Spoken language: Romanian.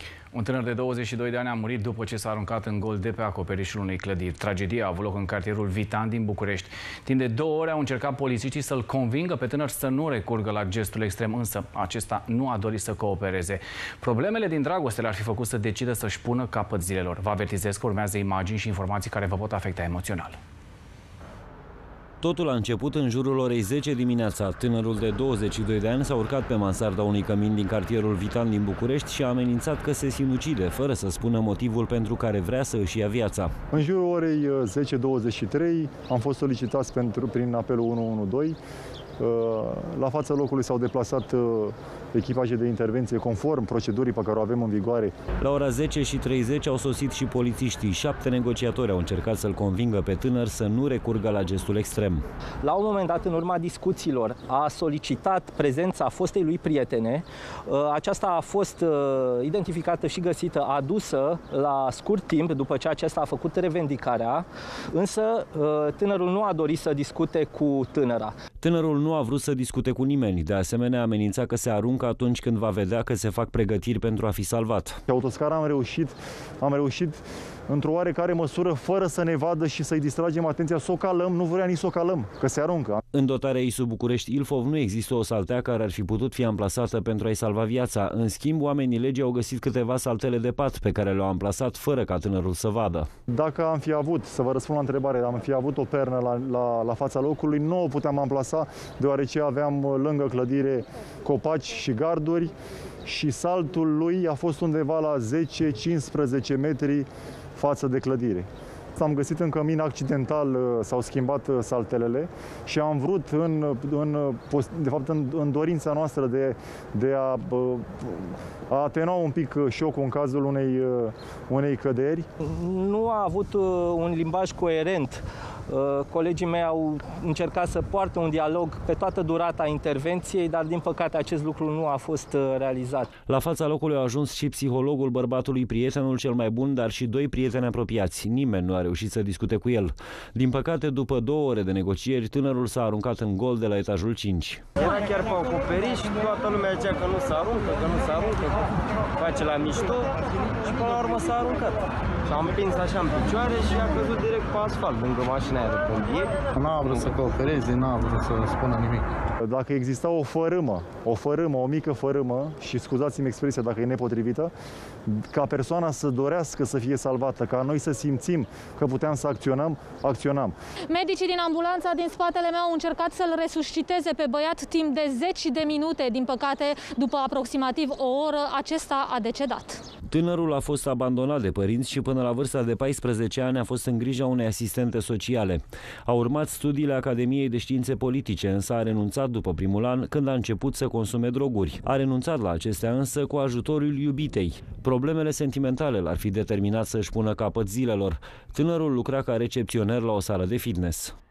Un tânăr de 22 de ani a murit după ce s-a aruncat în gol de pe acoperișul unei clădiri. Tragedia a avut loc în cartierul Vitan din București. Timp de 2 ore au încercat polițiștii să-l convingă pe tânăr să nu recurgă la gestul extrem, însă acesta nu a dorit să coopereze. Problemele din dragoste l-ar fi făcut să decidă să-și pună capăt zilelor. Vă avertizez că urmează imagini și informații care vă pot afecta emoțional. Totul a început în jurul orei 10 dimineața. Tânărul de 22 de ani s-a urcat pe mansarda unui cămin din cartierul Vitan din București și a amenințat că se sinucide, fără să spună motivul pentru care vrea să își ia viața. În jurul orei 10:23 am fost solicitați prin apelul 112. La fața locului s-au deplasat echipaje de intervenție conform procedurii pe care o avem în vigoare. La ora 10:30 au sosit și polițiștii. 7 negociatori au încercat să-l convingă pe tânăr să nu recurgă la gestul extrem. La un moment dat, în urma discuțiilor, a solicitat prezența fostei lui prietene. Aceasta a fost identificată și găsită, adusă la scurt timp după ce acesta a făcut revendicarea, însă tânărul nu a dorit să discute cu tânăra. Tânărul nu a vrut să discute cu nimeni. De asemenea, amenința că se aruncă atunci când va vedea că se fac pregătiri pentru a fi salvat. Pe autoscară am reușit într-o oarecare măsură, fără să ne vadă și să-i distragem atenția, să o calăm, nu vrea nici să o calăm, că se aruncă. În dotarea ISU București-Ilfov nu există o saltea care ar fi putut fi amplasată pentru a-i salva viața. În schimb, oamenii legii au găsit câteva saltele de pat pe care le-au amplasat fără ca tânărul să vadă. Dacă am fi avut, să vă răspund la întrebare, am fi avut o pernă la fața locului, nu o puteam amplasa, deoarece aveam lângă clădire copaci și garduri și saltul lui a fost undeva la 10-15 metri față de clădire. Am găsit în cămin accidental, s-au schimbat saltelele și am vrut, de fapt, în dorința noastră de a atenua un pic șocul în cazul unei căderi. Nu a avut un limbaj coerent. Colegii mei au încercat să poartă un dialog pe toată durata intervenției, dar din păcate acest lucru nu a fost realizat. La fața locului a ajuns și psihologul bărbatului, prietenul cel mai bun, dar și 2 prieteni apropiați. Nimeni nu a reușit să discute cu el. Din păcate, după 2 ore de negocieri, tânărul s-a aruncat în gol de la etajul 5. Era chiar pe acoperiș și toată lumea zicea că nu se aruncă, că nu se aruncă, că face la mișto și până la urmă s-a aruncat. S-a împins așa în picioare și a căzut direct pe asfalt, lângă mașina aia de pompieri. N-a vrut să coopereze, n-a vrut să spună nimic. Dacă exista o mică fărâmă, și scuzați-mi expresia dacă e nepotrivită, ca persoana să dorească să fie salvată, ca noi să simțim că puteam să acționam. Medicii din ambulanța din spatele meu au încercat să-l resusciteze pe băiat timp de 10 de minute. Din păcate, după aproximativ o oră, acesta a decedat. Tânărul a fost abandonat de părinți și până la vârsta de 14 ani a fost în grija unei asistente sociale. A urmat studiile Academiei de Științe Politice, însă a renunțat după primul an, când a început să consume droguri. A renunțat la acestea însă cu ajutorul iubitei. Problemele sentimentale l-ar fi determinat să-și pună capăt zilelor. Tânărul lucra ca recepționer la o sală de fitness.